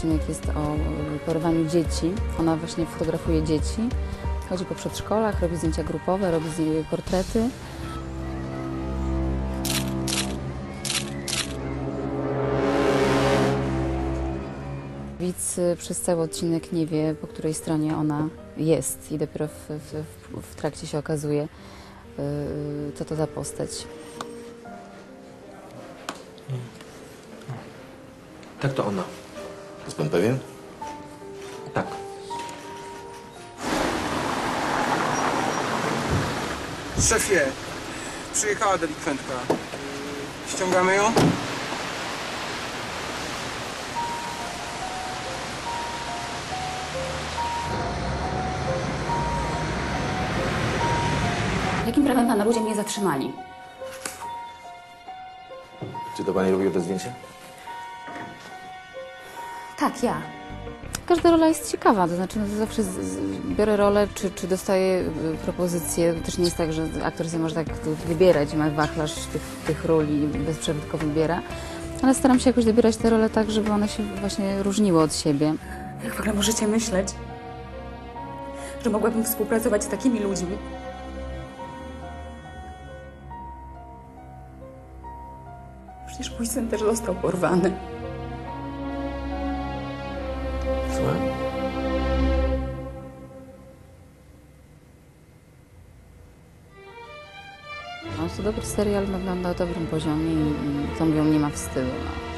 odcinek jest o porywaniu dzieci. Ona właśnie fotografuje dzieci, chodzi po przedszkolach, robi zdjęcia grupowe, robi portrety. Widz przez cały odcinek nie wie, po której stronie ona jest i dopiero w trakcie się okazuje, co to za postać. Tak, to ona. Jest pan pewien? Tak. Szefie, przyjechała delikwentka. Ściągamy ją? Jakim prawem pana ludzie mnie zatrzymali? Czy to pani robiło to zdjęcie? Tak, ja. Każda rola jest ciekawa, to znaczy zawsze biorę rolę, czy dostaję propozycję. Też nie jest tak, że aktor sobie może tak wybierać, ma wachlarz tych ról i bezprzebytko wybiera. Ale staram się jakoś dobierać te role tak, żeby one się właśnie różniły od siebie. Jak w ogóle możecie myśleć, że mogłabym współpracować z takimi ludźmi? Przecież mój syn też został porwany. Słucham? No, to dobry serial na dobrym poziomie i co mówią, nie ma wstydu. No.